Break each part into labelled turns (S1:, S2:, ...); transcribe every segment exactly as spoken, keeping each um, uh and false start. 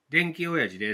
S1: 電気親父です。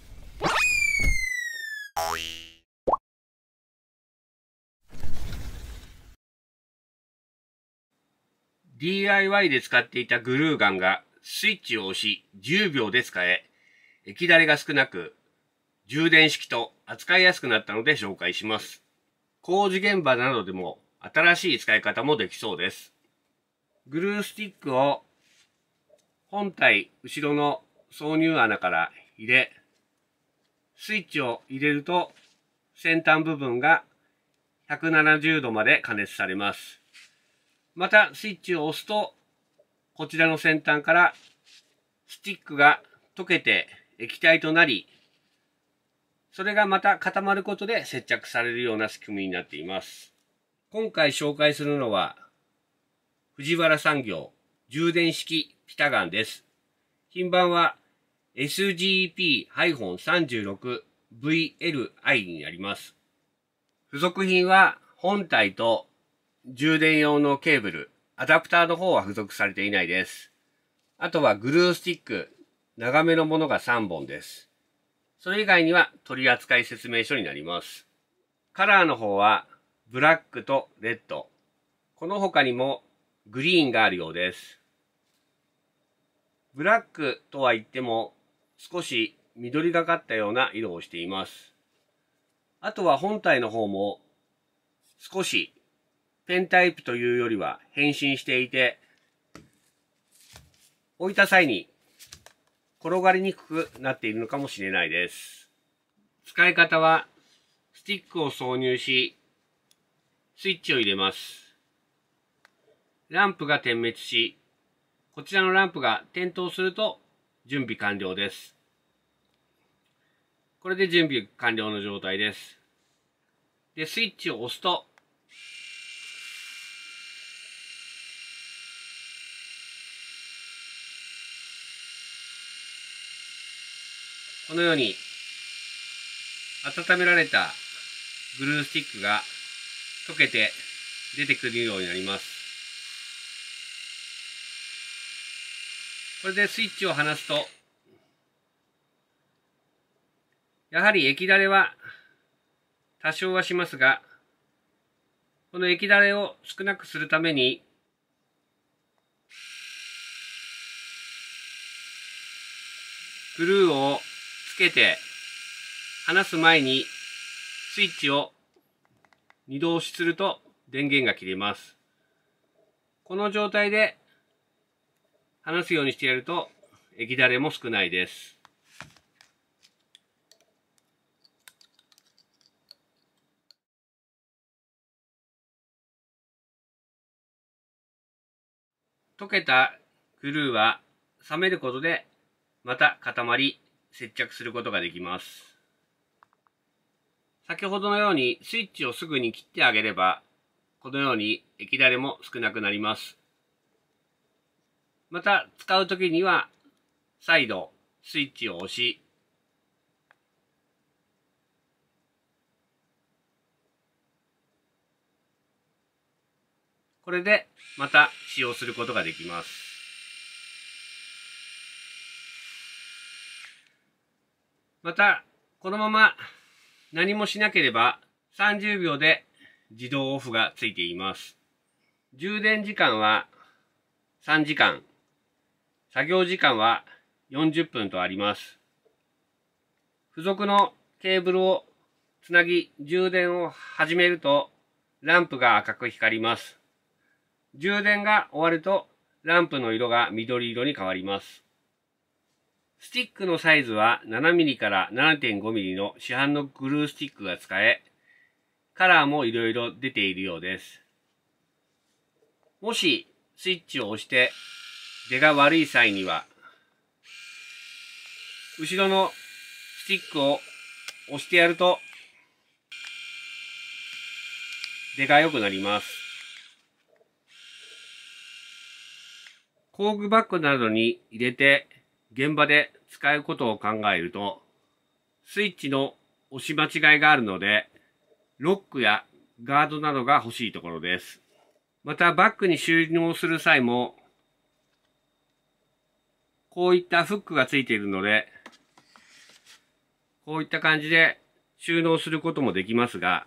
S1: ディーアイワイ で使っていたグルーガンがスイッチを押しじゅうびょうで使え、液だれが少なく、充電式と扱いやすくなったので紹介します。工事現場などでも新しい使い方もできそうです。グルースティックを本体後ろの挿入穴から入れ、スイッチを入れると先端部分がひゃくななじゅうどまで加熱されます。またスイッチを押すとこちらの先端からスティックが溶けて液体となり、それがまた固まることで接着されるような仕組みになっています。今回紹介するのは藤原産業充電式ピタガンです。品番は エスジーピーさんじゅうろくブイエルアイ になります。付属品は本体と充電用のケーブル、アダプターの方は付属されていないです。あとはグルースティック、長めのものがさんぼんです。それ以外には取扱説明書になります。カラーの方はブラックとレッド。この他にもグリーンがあるようです。ブラックとは言っても少し緑がかったような色をしています。あとは本体の方も少しペンタイプというよりは変身していて、置いた際に転がりにくくなっているのかもしれないです。使い方はスティックを挿入し、スイッチを入れます。ランプが点滅し、こちらのランプが点灯すると準備完了です。これで準備完了の状態です。で、スイッチを押すと、このように温められたグルースティックが溶けて出てくるようになります。これでスイッチを離すと、やはり液だれは多少はしますが、この液だれを少なくするために、グルーをつけて離す前にスイッチをにど押しすると電源が切れます。この状態で離すようにしてやると液だれも少ないです。溶けたグルーは冷めることでまた固まり接着することができます。先ほどのようにスイッチをすぐに切ってあげれば、このように液だれも少なくなります。また使うときには再度スイッチを押し、これでまた使用することができます。またこのまま何もしなければさんじゅうびょうで自動オフがついています。充電時間はさんじかん、作業時間はよんじゅっぷんとあります。付属のケーブルをつなぎ充電を始めるとランプが赤く光ります。充電が終わるとランプの色が緑色に変わります。スティックのサイズはななミリから ななてんごミリの市販のグルースティックが使え、カラーもいろいろ出ているようです。もしスイッチを押して出が悪い際には、後ろのスティックを押してやると出が良くなります。工具バッグなどに入れて現場で使うことを考えると、スイッチの押し間違いがあるので、ロックやガードなどが欲しいところです。またバッグに収納する際も、こういったフックがついているので、 こういった感じで収納することもできますが、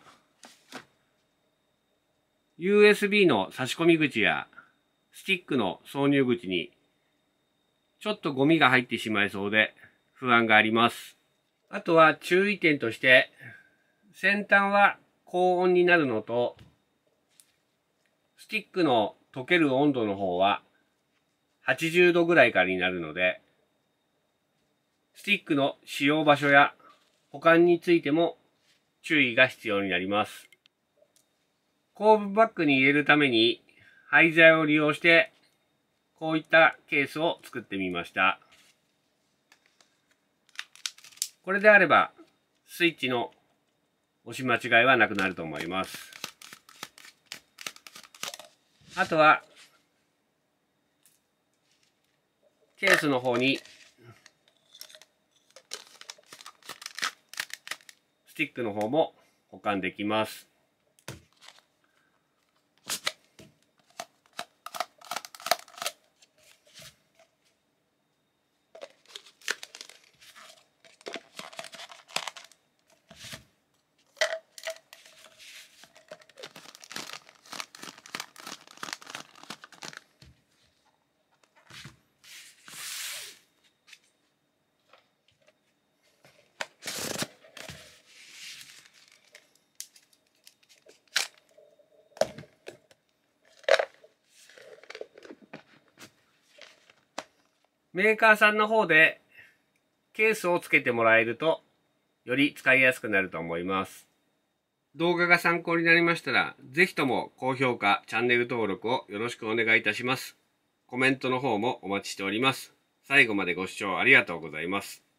S1: ユーエスビー の差し込み口やスティックの挿入口にちょっとゴミが入ってしまいそうで不安があります。あとは注意点として、先端は高温になるのと、スティックの溶ける温度の方ははちじゅうどぐらいからになるので、スティックの使用場所や保管についても注意が必要になります。後部バッグに入れるために廃材を利用してこういったケースを作ってみました。これであればスイッチの押し間違いはなくなると思います。あとはケースの方にスティックの方も保管できます。メーカーさんの方でケースをつけてもらえるとより使いやすくなると思います。動画が参考になりましたら、ぜひとも高評価、チャンネル登録をよろしくお願いいたします。コメントの方もお待ちしております。最後までご視聴ありがとうございます。